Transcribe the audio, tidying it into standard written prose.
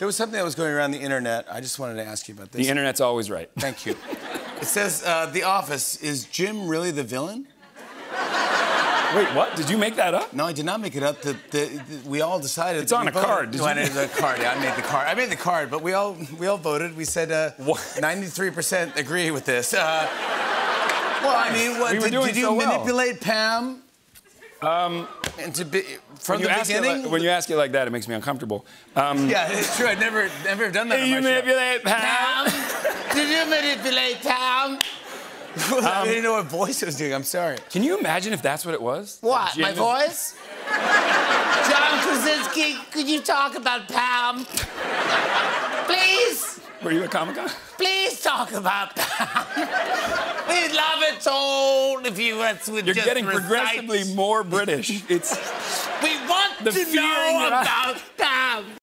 There was something that was going around the internet. I just wanted to ask you about this. The internet's always right. Thank you. It says, The Office, is Jim really the villain? Wait, what? Did you make that up? No, I did not make it up. We all decided. It's on a card. No, I made the card. Yeah, I made the card. I made the card, but we all voted. We said 93% agree with this. Well, I mean, what, did you manipulate Pam? And to be from the beginning. When you ask it like that, it makes me uncomfortable. Yeah, it's true. I'd never done that. Did you manipulate Pam? Did you manipulate Pam? I didn't know what voice I was doing. I'm sorry. Can you imagine if that's what it was? What? My voice? John Krasinski, could you talk about Pam? Please? Were you at Comic-Con? Please talk about Pam. We'd love it so if you would You're just getting recite. progressively more British. It's We want to know about Pam.